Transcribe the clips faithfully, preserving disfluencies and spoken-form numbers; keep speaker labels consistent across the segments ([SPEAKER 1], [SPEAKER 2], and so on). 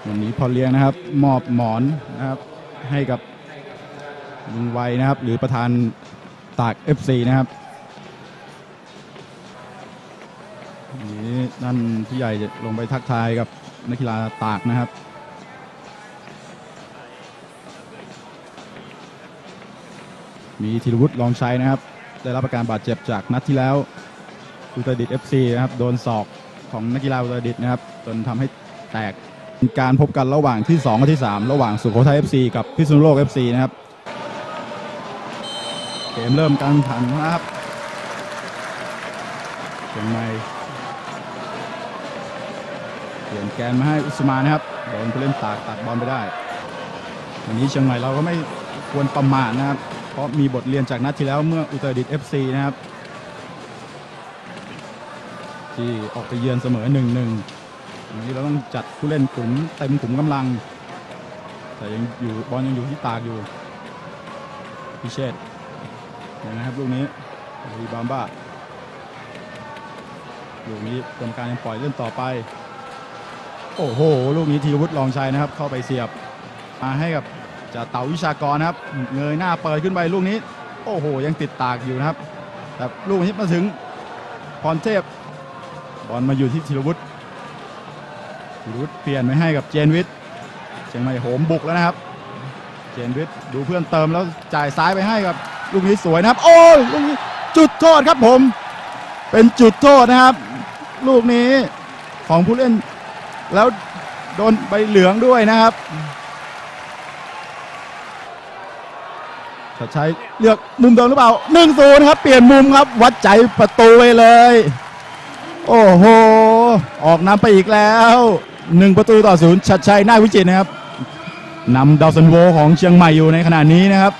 [SPEAKER 1] วันนี้พอเลี้ยงนะครับมอบหมอนนะครับให้กับลุงไวนะครับหรือประธานตาก เอฟ ซี นะครับนี่นั่นพี่ใหญ่จะลงไปทักทายกับนักกีฬาตากนะครับมีธีรวุฒิรองชัยนะครับได้รับอาการบาดเจ็บจากนัดที่แล้วอุตรดิตถ์ เอฟ ซี นะครับโดนศอกของนักกีฬาอุตรดิตถ์นะครับจนทำให้แตกการพบกันระหว่างที่สองกับที่สามระหว่างสุโขทัย เอฟ ซี กับพิษณุโลก เอฟ ซี นะครับเกมเริ่มการแข่งขันนะครับเชียงใหม่เปลี่ยนแกนมาให้อุสมานนะครับโดนผู้เล่นตากตัดบอลไปได้วันนี้เชียงใหม่เราก็ไม่ควรประมาทนะครับเพราะมีบทเรียนจากนัดที่แล้วเมื่ออุตรดิตถ์ เอฟ ซี นะครับที่ออกไปเยือนเสมอ หนึ่งหนึ่ง วันนี้เราต้องจัดผู้เล่นขุมเต็มขุมกำลังแต่ยังอยู่บอลยังอยู่ที่ตากอยู่พิเชษนะครับลูกนี้รีบามบ้าลูกนี้กรรมการยังปล่อยเล่นต่อไปโอ้โหลูกนี้ธีรวุฒิรองชัยนะครับเข้าไปเสียบมาให้กับจ่าเต่าวิชากรนะครับเงยหน้าเปิดขึ้นไปลูกนี้โอ้โหยังติดตากอยู่นะครับแต่ลูกนี้มาถึงพรเทพบอลมาอยู่ที่ธีรวุฒิธีรวุฒิเปลี่ยนไปให้กับเจนวิทย์เชียงใหม่โหมบุกแล้วนะครับเจนวิทย์ดูเพื่อนเติมแล้วจ่ายซ้ายไปให้กับลูกนี้สวยนะครับโอ้ยลูกนี้จุดโทษครับผมเป็นจุดโทษนะครับลูกนี้ของผู้เล่นแล้วโดนใบเหลืองด้วยนะครับชัดชัยเลือกมุมเดิมหรือเปล่า หนึ่งศูนย์ ครับเปลี่ยนมุมครับวัดใจประตูไปเลยโอ้โหออกนำไปอีกแล้วหนึ่งประตูต่อศูนย์ชัดชัยนาควิจิตรนะครับนำดาวซันโวของเชียงใหม่อยู่ในขณะนี้นะครับ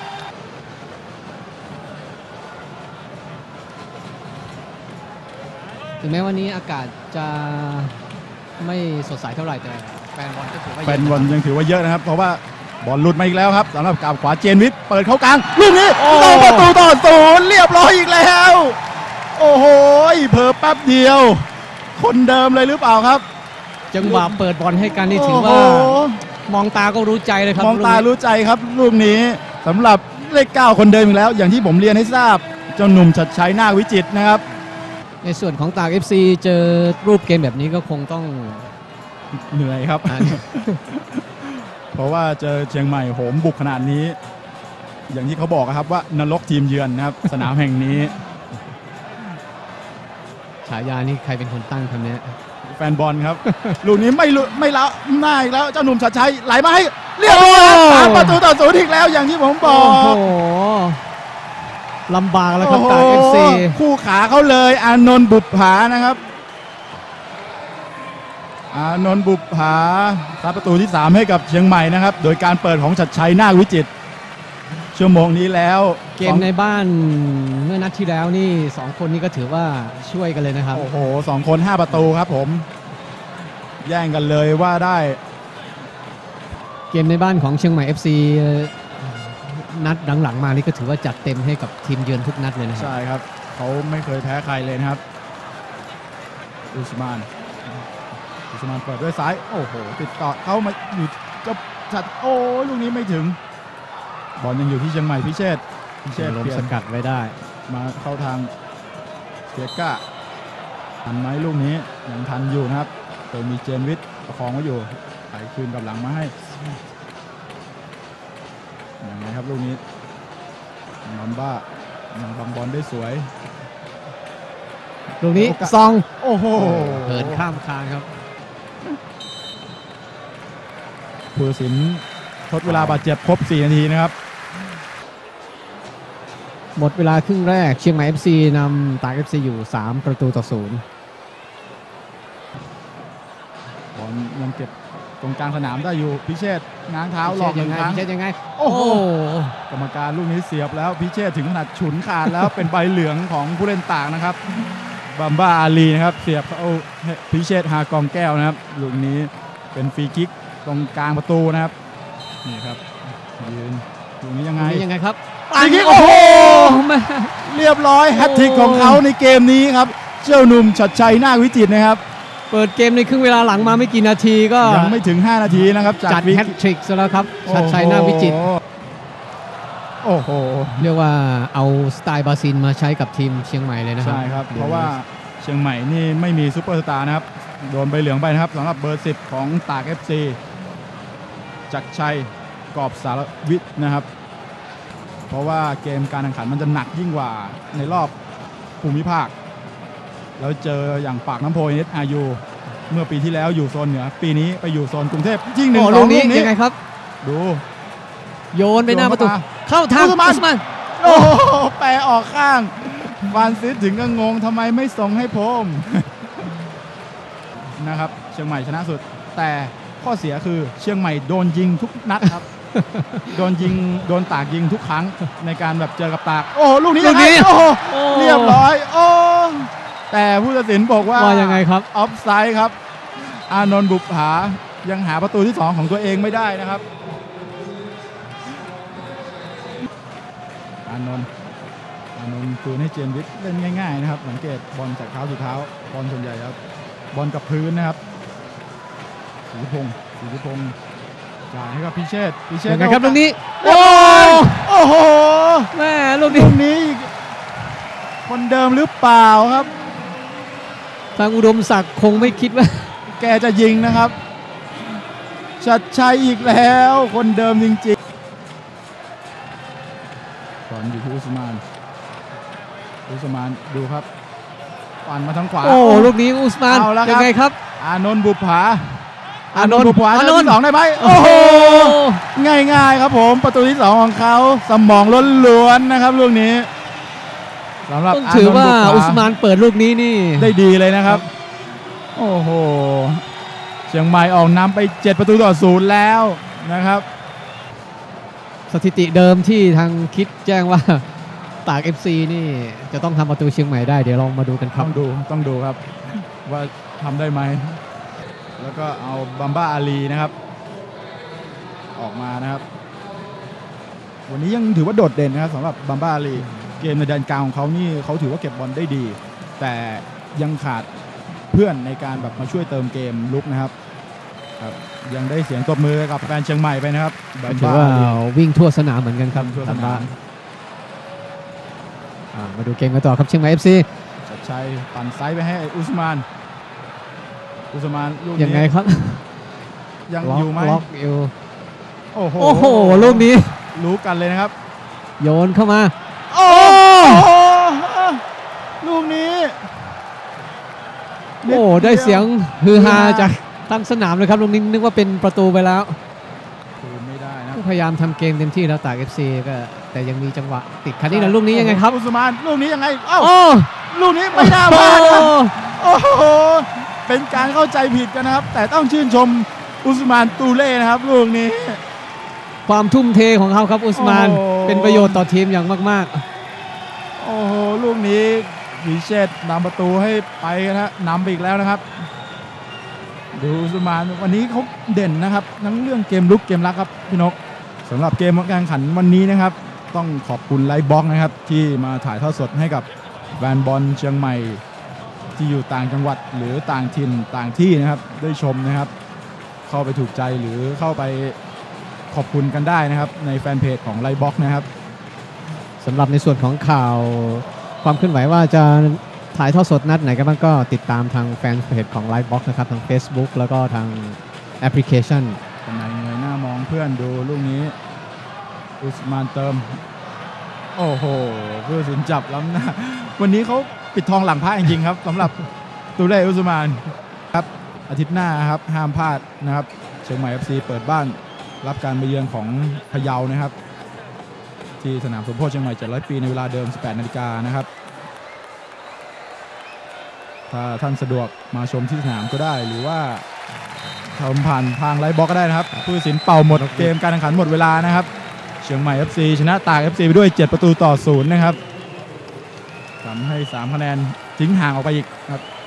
[SPEAKER 2] ถึงแม้วันนี้อากาศจะไม่สดใสเท่าไหร่แต่แฟนบอลก็ถือว่า
[SPEAKER 1] แฟนบอลยังถือว่าเยอะนะครับเพราะว่าบอลหลุดมาอีกแล้วครับสำหรับกาบขวาเจนวิทย์เปิดเข้ากลางลูกนี้สองประตูต่อศูนย์เรียบร้อยอีกแล้วโอ้โหเพิ่มแป๊บเดียวคนเดิมเลยหรือเปล่าครับ
[SPEAKER 2] จังหวะเปิดบอลให้กันนี่ถือว่ามองตาก็รู้ใจเลยครับ
[SPEAKER 1] มองตารู้ใจครับลูกนี้สำหรับเลขเก้าคนเดิมอีกแล้วอย่างที่ผมเรียนให้ทราบเจ้าหนุ่มชัดชัยนาควิจิตรนะครับ
[SPEAKER 2] ในส่วนของตาก เอฟ ซี เจอรูปเกมแบบนี้ก็คงต้อง
[SPEAKER 1] เหนื่อยครับ เพราะว่าเจอเชียงใหม่โหมบุกขนาดนี้อย่างที่เขาบอกครับว่านรกทีมเยือนนะครับ สนามแห่งนี้
[SPEAKER 2] ฉายานี่ใครเป็นคนตั้งคำนี้
[SPEAKER 1] แฟนบอลครับ ลูกนี้ไม่ไม่ละหน้าอีกแล้วเจ้าหนุ่มชัดชัยไหลมาให้เรียบร้อยสามประตูต่อศูนย์อีกแล้วอย่างที่ผมบอก
[SPEAKER 2] โอ้โหลำบากแล้วครับตาก เอฟ ซี
[SPEAKER 1] คู่ขาเขาเลยอานนท์บุปผานะครับอานนท์บุปผารับประตูที่สามให้กับเชียงใหม่นะครับโดยการเปิดของชัดชัยนาควิจิตรชั่วโมงนี้แล้ว
[SPEAKER 2] เกมในบ้านเมื่อนัดที่แล้วนี่สองคนนี้ก็ถือว่าช่วยกันเลยนะครับ
[SPEAKER 1] โอ้โหสองคนห้าประตูครับผมแย่งกันเลยว่าได้
[SPEAKER 2] เกมในบ้านของเชียงใหม่ เอฟ ซี นัดหลังๆมานี่ก็ถือว่าจัดเต็มให้กับทีมเยือนทุกนัดเลยนะครับ
[SPEAKER 1] ใช่ครับเขาไม่เคยแพ้ใครเลยนะครับอุสมานอุสมานเปิดด้วยซ้ายโอ้โหติดต่อเขามาอยู่จะจัดโอ้ลูกนี้ไม่ถึงบอลยังอยู่ที่เชียงใหม่พิเชษพิเชษ
[SPEAKER 2] ลมสกัดไว้ได้
[SPEAKER 1] มาเข้าทางเกียก้าทันไหมลูกนี้ยังทันอยู่นะครับโดยมีเจนวิทย์ประคองไว้อยู่ไถคืนกับหลังมาให้อย่างไรครับลูกนี้นำบ้ายังบังบอลได้สวย
[SPEAKER 2] ลูกนี้ซอง
[SPEAKER 1] โอ้โห
[SPEAKER 2] เปิดข้ามคานครับ
[SPEAKER 1] ผู้ตัดสินทดเวลาบาดเจ็บครบสี่นาทีนะครับ
[SPEAKER 2] หมดเวลาครึ่งแรกเชียงใหม่ เอฟ ซี นำตาก เอฟ ซี อยู่สามประตูต่อศูนย์
[SPEAKER 1] บอลยังเก็บตรงกลางสนามได้อยู่พิเชษง้างเท้าหลอก
[SPEAKER 2] ยังไงพิเชษยังไง
[SPEAKER 1] โอ้โหกรรมการลูกนี้เสียบแล้วพิเชษถึงขนาดฉุนขาดแล้วเป็นใบเหลืองของผู้เล่นต่างนะครับบัมบ้าอาลีนะครับเสียบเอาพิเชษหากองแก้วนะครับลูกนี้เป็นฟรีคิกตรงกลางประตูนะครับนี่ครับยืนลูกนี้ยังไง
[SPEAKER 2] ยังไงครับ
[SPEAKER 1] ฟรีคิกโอ้โหเรียบร้อยแฮตทริกของเขาในเกมนี้ครับเจ้าหนุ่มชัดชัยนาควิจิตรนะครับ
[SPEAKER 2] เปิดเกมในครึ่งเวลาหลังมาไม่กี่นาทีก็
[SPEAKER 1] ยังไม่ถึงห้านาทีนะครับ
[SPEAKER 2] จัด
[SPEAKER 1] วิก
[SPEAKER 2] แฮตทริกซะแล้วครับชัดชัยนาควิจิตร
[SPEAKER 1] โอ้โห
[SPEAKER 2] เรียกว่าเอาสไตล์บราซิลมาใช้กับทีมเชียงใหม่เลยนะครับ
[SPEAKER 1] ใช่ครับเพราะว่าเชียงใหม่นี่ไม่มีซูเปอร์สตาร์นะครับโดนใบเหลืองไปนะครับสำหรับเบอร์สิบของตาก เอฟ ซี จักรชัยกอบสารวิทย์นะครับเพราะว่าเกมการแข่งขันมันจะหนักยิ่งกว่าในรอบภูมิภาคแล้วเจออย่างปากน้ำโพเอสอายูเมื่อปีที่แล้วอยู่โซนเหนือปีนี้ไปอยู่โซนกรุงเทพยิงหนึ่ง
[SPEAKER 2] โอ้
[SPEAKER 1] ส
[SPEAKER 2] ลู
[SPEAKER 1] อง
[SPEAKER 2] ก
[SPEAKER 1] ลู
[SPEAKER 2] นี้
[SPEAKER 1] กนี้
[SPEAKER 2] ยังไงครับ
[SPEAKER 1] ดู
[SPEAKER 2] โยนไปหน้าประตู
[SPEAKER 1] โยนเข้ามา
[SPEAKER 2] เข้าทาง
[SPEAKER 1] อุสมาน
[SPEAKER 2] อุสมาน
[SPEAKER 1] โอ้โหแปรออกข้างฟานซิสถึงก็งงทำไมไม่ส่งให้ผม นะครับเชียงใหม่ชนะสุดแต่ข้อเสียคือเชียงใหม่โดนยิงทุกนัดครับ โดนยิงโดนตากยิงทุกครั้งในการแบบเจอกับตาก โอ้โหลูกนี้
[SPEAKER 2] ลู
[SPEAKER 1] ยั
[SPEAKER 2] ก
[SPEAKER 1] งไง
[SPEAKER 2] นี้
[SPEAKER 1] โอ้โห
[SPEAKER 2] โอ้
[SPEAKER 1] เรียบร้อยโอ้แต่ผู้ตัดสินบอกว่า
[SPEAKER 2] ว่ายังไงครับ
[SPEAKER 1] ออฟไซด์ครับอานนท์บุปผายังหาประตูที่สองของตัวเองไม่ได้นะครับอานนท์อานนท์คืนให้เจมส์วิทย์เล่นง่ายๆนะครับสังเกตบอลจากเท้าสู่เท้าบอลส่วนใหญ่ครับบอลกับพื้นนะครับศรีพงศ์ศรีพงศ์จ่ายให้กับพิเชษฐ์พิเชษ
[SPEAKER 2] ยัง
[SPEAKER 1] ฐ์
[SPEAKER 2] ไงครับลูกนี้
[SPEAKER 1] โอ้โอ้โห
[SPEAKER 2] แม่ลูก
[SPEAKER 1] ลู
[SPEAKER 2] นี้
[SPEAKER 1] กนี้อีกคนเดิมหรือเปล่าครับ
[SPEAKER 2] ทางอุดมศักดิ์คงไม่คิดว่า
[SPEAKER 1] แกจะยิงนะครับชัดชัยอีกแล้วคนเดิมจริงๆบอลอยู่ที่อุสมานอุสมานดูครับปั่นมาทางขวา
[SPEAKER 2] โอ้ลูกนี้อุสมาน
[SPEAKER 1] เอาละครับ
[SPEAKER 2] ยังไงครับ
[SPEAKER 1] อานนท์บุปผา
[SPEAKER 2] อานนท์
[SPEAKER 1] บุปผา
[SPEAKER 2] อานนท์
[SPEAKER 1] ที่สองได้ไหมโอ้โหง่ายๆครับผมประตูที่สองของเขาสมองล้วนๆนะครับลูกนี้สำหรับ
[SPEAKER 2] ต้องถือว่า
[SPEAKER 1] อานนท์บุปผ
[SPEAKER 2] อุสมานเปิดลูกนี้นี่
[SPEAKER 1] ได้ดีเลยนะครับ โอ้โหเชียงใหม่ออกนำไปเจ็ดประตูต่อศูนย์แล้วนะครับ
[SPEAKER 2] สถิติเดิมที่ทางคิดแจ้งว่า ตาก เอฟ ซี นี่จะต้องทำประตูเชียงใหม่ได้เดี๋ยวลองมาดูกันครับ
[SPEAKER 1] ต้องดูต้องดูครับ ว่าทำได้ไหมแล้วก็เอาบัมบ้าอาลีนะครับ ออกมานะครับ วันนี้ยังถือว่าโดดเด่นนะครับสำหรับบัมบ้าอาลีเกมในแดนกลางของเขานี่เขาถือว่าเก็บบอลได้ดี แต่ยังขาดเพื่อนในการแบบมาช่วยเติมเกมลุกนะครับครับยังได้เสียงตบมือกับแฟนเชียงใหม่ไปนะครับบัม
[SPEAKER 2] ถือ
[SPEAKER 1] บ้า
[SPEAKER 2] ว่า
[SPEAKER 1] อาลี
[SPEAKER 2] วิ่งทั่วสนามเหมือนกันครับ
[SPEAKER 1] ทั่วส
[SPEAKER 2] ตาม
[SPEAKER 1] นา
[SPEAKER 2] บ้าม นอ่ามาดูเกมกันต่อครับเชียงใหม่ เอฟ ซี
[SPEAKER 1] ชัดชัยปั่นไซส์ไปให้อุสมานอุสมานลูก
[SPEAKER 2] ยังไง
[SPEAKER 1] นี้
[SPEAKER 2] ครับ
[SPEAKER 1] ยัง
[SPEAKER 2] ล็อก
[SPEAKER 1] อยู่ไหม
[SPEAKER 2] ล็อกอยู่
[SPEAKER 1] โอ้โห
[SPEAKER 2] โอ้โหลูกนี้
[SPEAKER 1] รู้กันเลยนะครับ
[SPEAKER 2] โยนเข้ามา
[SPEAKER 1] โอ้โหลูกนี้
[SPEAKER 2] โอ้ได้เสียงฮือฮาจากตั้งสนามเลยครับลูกนี้นึกว่าเป็นประตูไปแล้ว
[SPEAKER 1] คืนไม่ได้นะ
[SPEAKER 2] ก็พยายามทำเกมเต็มที่แล้วตาก เอฟ ซี ก็แต่ยังมีจังหวะติดคันนี้นะลูกนี้ยังไงครับ
[SPEAKER 1] อุสมานลูกนี้ยังไงเอ้า
[SPEAKER 2] โอ้
[SPEAKER 1] ลูกนี้ไม่น่าพลาดนะโอ้โหเป็นการเข้าใจผิดกันนะครับ แต่ต้องชื่นชมอุสมานตูเล่นะครับลูกนี้
[SPEAKER 2] ความทุ่มเทของเขาครับอุสมาน
[SPEAKER 1] โอ้
[SPEAKER 2] เป็นประโยชน์ต่อทีมอย่างมาก
[SPEAKER 1] โอ้โหลูกนี้วิเชษฐ์นำประตูให้ไปนะฮะนำไปอีกแล้วนะครับ ดูอุสมานวันนี้เขาเด่นนะครับทั้งเรื่องเกมลุกเกมรับครับพี่นกสำหรับเกมการแข่งขันวันนี้นะครับ ต้องขอบคุณไลฟ์บ็อกนะครับที่มาถ่ายทอดสดให้กับแฟนบอลเชียงใหม่ที่อยู่ต่างจังหวัดหรือต่างถิ่นต่างที่นะครับได้ชมนะครับ เข้าไปถูกใจหรือเข้าไปขอบคุณกันได้นะครับในแฟนเพจของไลฟ์บ็อกนะครับ
[SPEAKER 2] ๆสำหรับในส่วนของข่าวความเคลื่อนไหวว่าจะถ่ายทอดสดนัดไหนกันบ้างก็ติดตามทางแฟนเพจของ Livebox นะครับทาง Facebook แล้วก็ทางแอปพลิเคชัน
[SPEAKER 1] คนไหนเงยหน้ามองเพื่อนดูลูกนี้อุสมานเติมโอ้โหเพื่อสินจับล้ำหน้าวันนี้เขาปิดทองหลังพระจริงๆครับสำหรับตูเล่อุสมานครับอาทิตย์หน้าครับห้ามพลาดนะครับเชียงใหม่ เอฟ ซี เปิดบ้านรับการมาเยือนของพะเยานะครับที่สนามสมโพธิเชียงใหม่เจ็ดร้อยปีในเวลาเดิม สิบแปดนาฬิกานะครับถ้าท่านสะดวกมาชมที่สนามก็ได้หรือว่าทำผ่านทางไลฟ์บล็อกก็ได้นะครับผู้ตัดสินเป่าหมดเกมการแข่งขันหมดเวลานะครับเชียงใหม่ เอฟ ซี ชนะตาก เอฟ ซี ไปด้วยเจ็ดประตูต่อศูนย์นะครับทำให้สามคะแนนทิ้งห่างออกไปอีกครับ